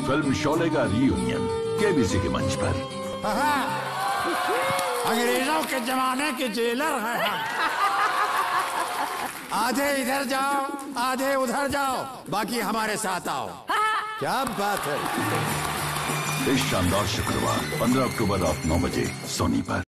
Film Sholay का reunion KBC के मंच पर। अंग्रेजों के जमाने के जेलर हैं हम। आधे इधर जाओ, आधे उधर जाओ, बाकी हमारे साथ आओ। क्या बात है। इस शानदार शुक्रवार 15 अक्टूबर रात 9 बजे सोनी पर।